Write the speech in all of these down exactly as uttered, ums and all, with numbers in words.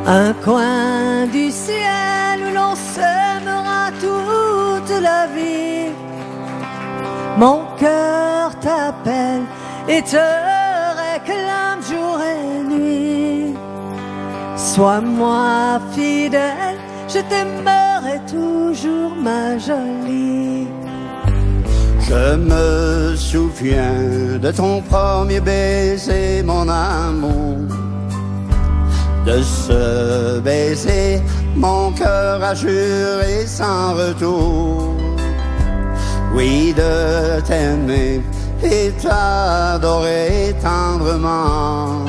Un coin du ciel où l'on s'aimera toute la vie. Mon cœur t'appelle et te réclame jour et nuit. Sois-moi fidèle, je t'aimerai toujours, ma jolie. Je me souviens de ton premier baiser, mon amour. De ce baiser, mon cœur a juré sans retour. Oui, de t'aimer et t'adorer tendrement.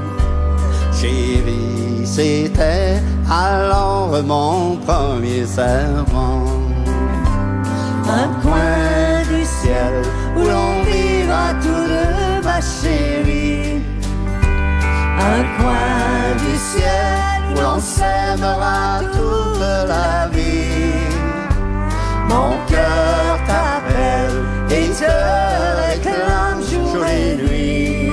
Chérie, c'était alors mon premier serment. Un coin du ciel où l'on vivra tous deux, ma chérie. Un coin du ciel où l'on s'aimera toute la vie. Mon cœur t'appelle et te réclame jour et nuit.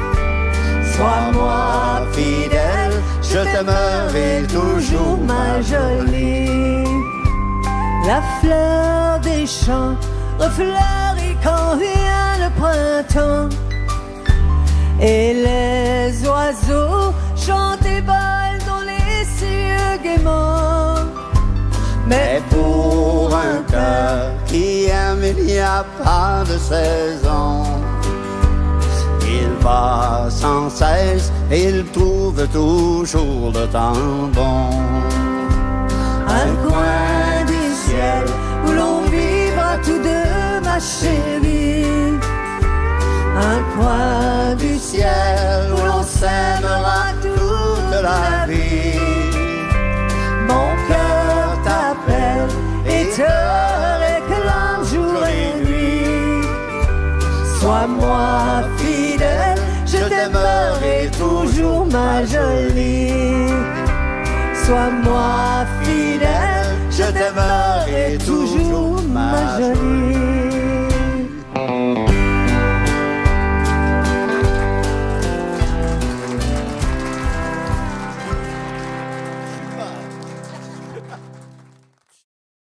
Sois-moi fidèle, je t'aimerai toujours, ma jolie. La fleur des champs refleurit quand vient le printemps. Et les oiseaux chantent et volent dans les cieux gaiement. Mais pour un cœur qui aime, il n'y a pas de saison. Il va sans cesse et il trouve toujours le temps bon. Un coin du ciel où l'on vivra tous deux, ma chérie. Un coin du ciel où l'on s'aimera toute la vie. Mon cœur t'appelle et te réclame jour et nuit. Sois-moi fidèle, je t'aimerai toujours, ma jolie. Sois-moi fidèle, je t'aimerai toujours, ma jolie.